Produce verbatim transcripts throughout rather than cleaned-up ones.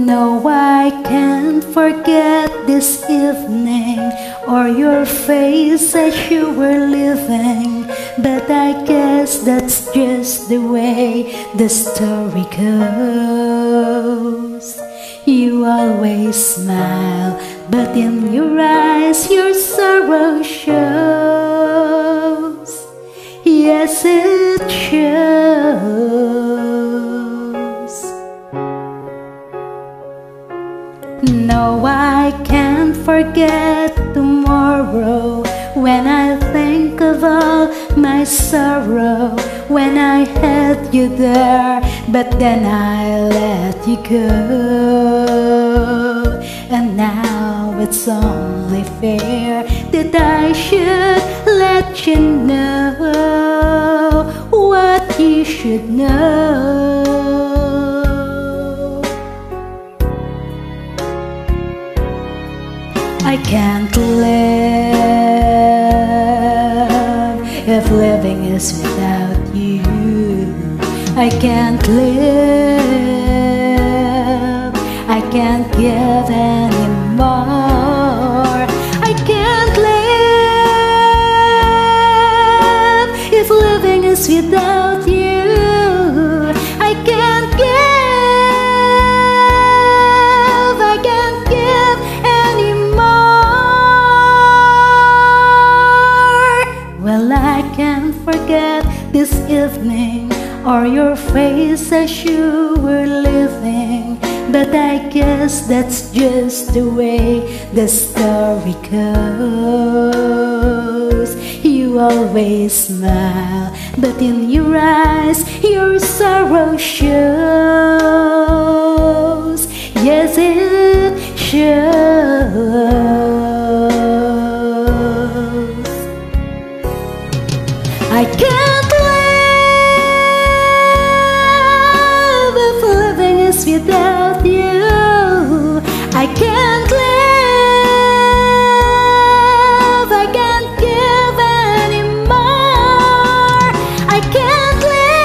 No, I can't forget this evening or your face as you were leaving. But I guess that's just the way the story goes. You always smile, but in your eyes your sorrow shows. Yes, it shows. No, I can't forget tomorrow when I think of all my sorrow. When I had you there, but then I let you go. And now it's only fair that I should let you know what you should know. I can't live if living is without you. I can't live, I can't give anymore. I can't live if living is without you. I can't give, I can't give anymore. Well, I can't forget this evening or your face as you were leaving. But I guess that's just the way the story goes. You always smile, but in your eyes your sorrow shows. Yes, it shows. I can't live if living is without you. I can't live, I can't give anymore. I can't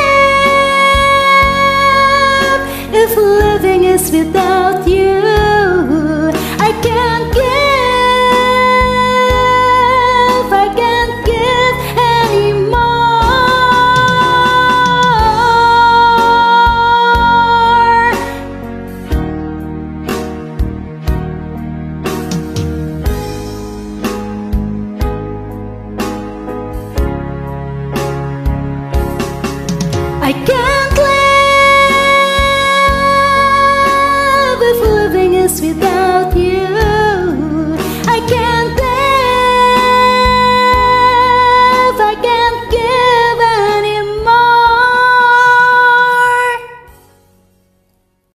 live if living is without you. I can't give, I can't give anymore. I can't